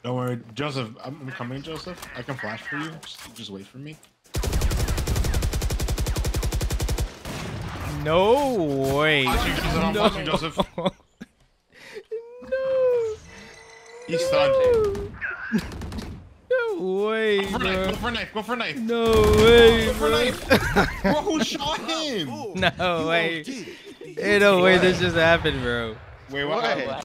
Don't worry, Joseph. I'm coming, Joseph. I can flash for you. Just wait for me. No way. I'm watching Joseph. No. He's stunned. No way, Go bro. for a knife. Go for a knife. No way, Go for a bro. knife. Bro, who shot him? No way. Ain't no way this just happened, bro. Wait, what?